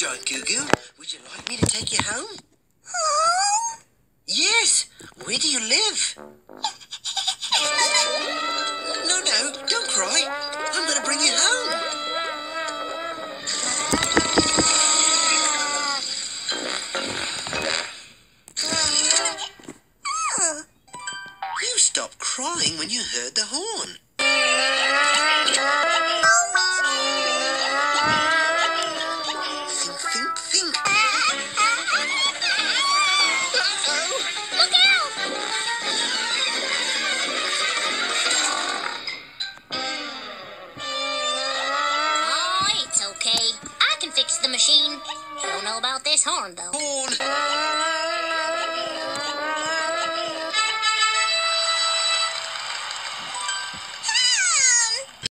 Giant Goo Goo. Would you like me to take you home? Yes. Where do you live? No, don't cry. I'm going to bring you home. You stopped crying when you heard the horn. Think. Look out! Oh, it's okay. I can fix the machine. Don't know about this horn, though. Horn!